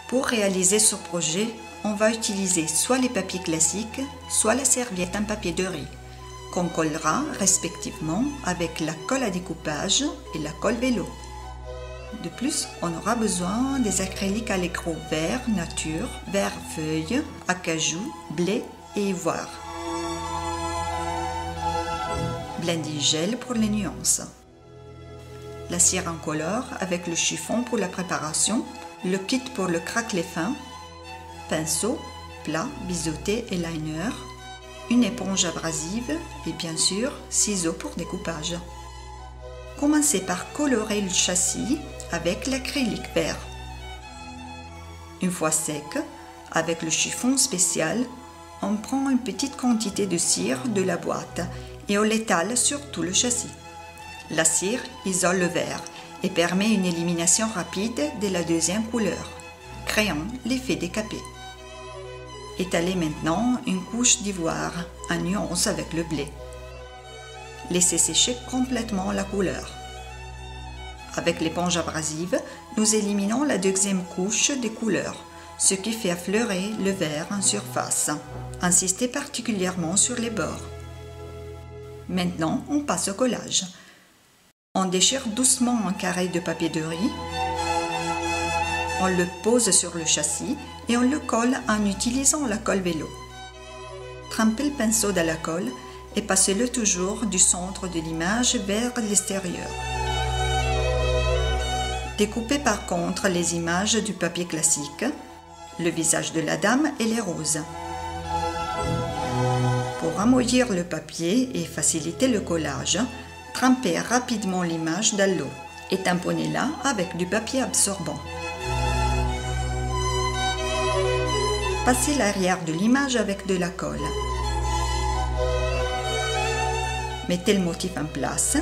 Pour réaliser ce projet, on va utiliser soit les papiers classiques, soit la serviette en papier de riz, qu'on collera respectivement avec la colle à découpage et la colle vélo. De plus, on aura besoin des acryliques à l'écrou vert nature, vert feuille, acajou, blé et ivoire. Blending gel pour les nuances. La cire incolore avec le chiffon pour la préparation, le kit pour le craquelé fin, pinceau, plat, biseauté et liner, une éponge abrasive et bien sûr ciseaux pour découpage. Commencez par colorer le châssis avec l'acrylique vert. Une fois sec, avec le chiffon spécial, on prend une petite quantité de cire de la boîte et on l'étale sur tout le châssis. La cire isole le vert et permet une élimination rapide de la deuxième couleur, créant l'effet décapé. Étalez maintenant une couche d'ivoire en nuance avec le blé. Laissez sécher complètement la couleur. Avec l'éponge abrasive, nous éliminons la deuxième couche des couleurs, ce qui fait affleurer le vert en surface. Insistez particulièrement sur les bords. Maintenant, on passe au collage. On déchire doucement un carré de papier de riz. On le pose sur le châssis et on le colle en utilisant la colle vélo. Trempez le pinceau dans la colle et passez-le toujours du centre de l'image vers l'extérieur. Découpez par contre les images du papier classique, le visage de la dame et les roses. Pour ramollir le papier et faciliter le collage, trempez rapidement l'image dans l'eau et tamponnez-la avec du papier absorbant. Passez l'arrière de l'image avec de la colle. Mettez le motif en place.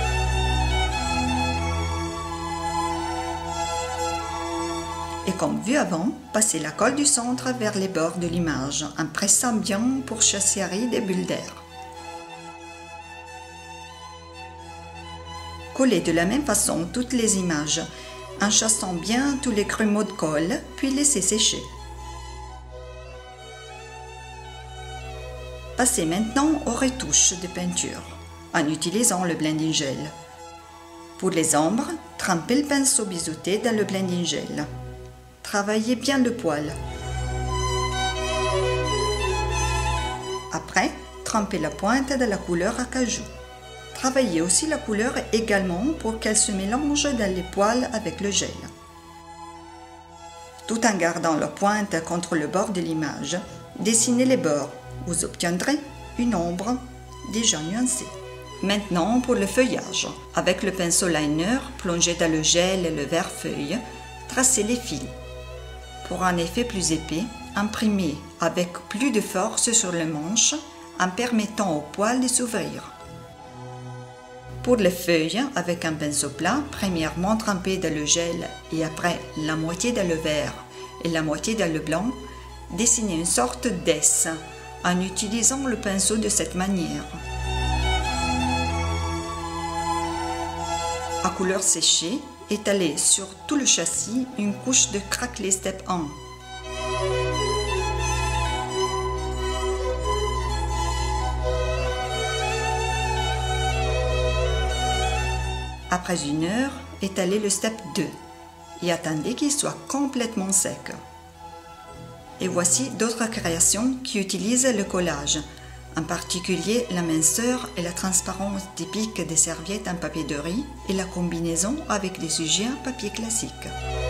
Et comme vu avant, passez la colle du centre vers les bords de l'image en pressant bien pour chasser des bulles d'air. Collez de la même façon toutes les images en chassant bien tous les grumeaux de colle, puis laissez sécher. Passez maintenant aux retouches de peinture en utilisant le blending gel. Pour les ombres, trempez le pinceau biseauté dans le blending gel. Travaillez bien le poil. Après, trempez la pointe de la couleur acajou. Travaillez aussi la couleur également pour qu'elle se mélange dans les poils avec le gel. Tout en gardant la pointe contre le bord de l'image, dessinez les bords. Vous obtiendrez une ombre déjà nuancée. Maintenant pour le feuillage. Avec le pinceau liner, plongez dans le gel et le vert feuille, tracez les fils. Pour un effet plus épais, imprimez avec plus de force sur le manche en permettant au poil de s'ouvrir. Pour les feuilles, avec un pinceau plat, premièrement trempé dans le gel et après la moitié dans le vert et la moitié dans le blanc, dessinez une sorte d'S en utilisant le pinceau de cette manière. À couleur séchée, étalez sur tout le châssis une couche de craquelé step 1. Après une heure, étalez le step 2 et attendez qu'il soit complètement sec. Et voici d'autres créations qui utilisent le collage, en particulier la minceur et la transparence typique des serviettes en papier de riz et la combinaison avec des sujets en papier classique.